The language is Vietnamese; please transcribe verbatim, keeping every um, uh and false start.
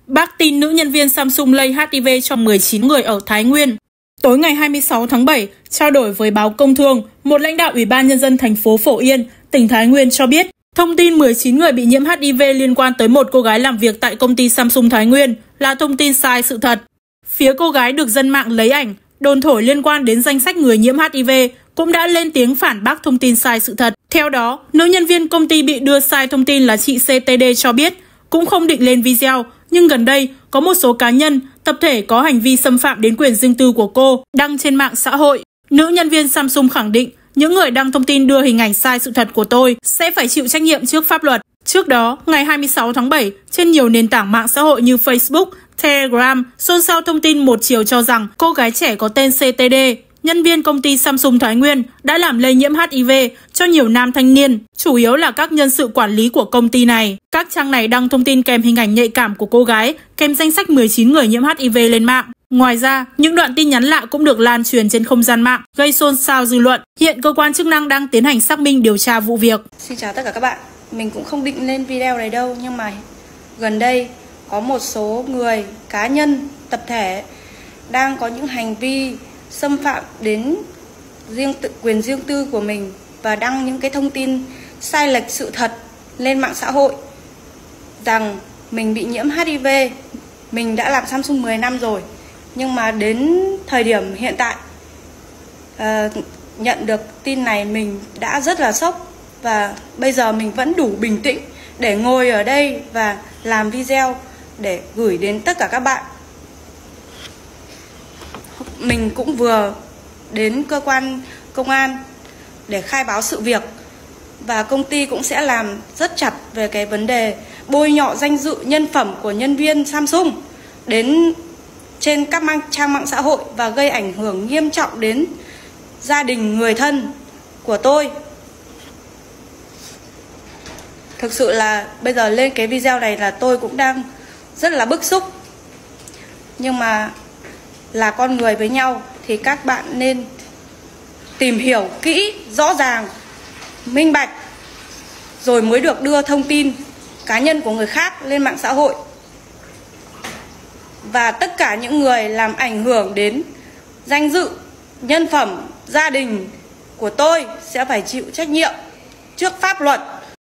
Bác tin nữ nhân viên Samsung lây hát i vê cho mười chín người ở Thái Nguyên. Tối ngày hai mươi sáu tháng bảy, trao đổi với báo Công Thương, một lãnh đạo Ủy ban Nhân dân thành phố Phổ Yên, tỉnh Thái Nguyên cho biết, thông tin mười chín người bị nhiễm hát i vê liên quan tới một cô gái làm việc tại công ty Samsung Thái Nguyên là thông tin sai sự thật. Phía cô gái được dân mạng lấy ảnh, đồn thổi liên quan đến danh sách người nhiễm hát i vê cũng đã lên tiếng phản bác thông tin sai sự thật. Theo đó, nữ nhân viên công ty bị đưa sai thông tin là chị xê tê đê cho biết, cũng không định lên video, nhưng gần đây có một số cá nhân, tập thể có hành vi xâm phạm đến quyền riêng tư của cô đăng trên mạng xã hội. Nữ nhân viên Samsung khẳng định, những người đăng thông tin đưa hình ảnh sai sự thật của tôi sẽ phải chịu trách nhiệm trước pháp luật. Trước đó, ngày hai mươi sáu tháng bảy, trên nhiều nền tảng mạng xã hội như Facebook, Telegram, xôn xao thông tin một chiều cho rằng cô gái trẻ có tên xê tê đê, nhân viên công ty Samsung Thái Nguyên, đã làm lây nhiễm hát i vê cho nhiều nam thanh niên, chủ yếu là các nhân sự quản lý của công ty này. Các trang này đăng thông tin kèm hình ảnh nhạy cảm của cô gái, kèm danh sách mười chín người nhiễm hát i vê lên mạng. Ngoài ra, những đoạn tin nhắn lạ cũng được lan truyền trên không gian mạng, gây xôn xao dư luận. Hiện cơ quan chức năng đang tiến hành xác minh điều tra vụ việc. Xin chào tất cả các bạn. Mình cũng không định lên video này đâu, nhưng mà gần đây có một số người, cá nhân, tập thể đang có những hành vi xâm phạm đến riêng tự, quyền riêng tư của mình và đăng những cái thông tin sai lệch sự thật lên mạng xã hội rằng mình bị nhiễm hát i vê. Mình đã làm Samsung mười năm rồi, nhưng mà đến thời điểm hiện tại uh, nhận được tin này mình đã rất là sốc, và bây giờ mình vẫn đủ bình tĩnh để ngồi ở đây và làm video để gửi đến tất cả các bạn. Mình cũng vừa đến cơ quan công an để khai báo sự việc, và công ty cũng sẽ làm rất chặt về cái vấn đề bôi nhọ danh dự nhân phẩm của nhân viên Samsung đến trên các mạng, trang mạng xã hội và gây ảnh hưởng nghiêm trọng đến gia đình, người thân của tôi. Thực sự là bây giờ lên cái video này là tôi cũng đang rất là bức xúc. Nhưng mà là con người với nhau thì các bạn nên tìm hiểu kỹ, rõ ràng, minh bạch, rồi mới được đưa thông tin cá nhân của người khác lên mạng xã hội. Và tất cả những người làm ảnh hưởng đến danh dự, nhân phẩm, gia đình của tôi sẽ phải chịu trách nhiệm trước pháp luật.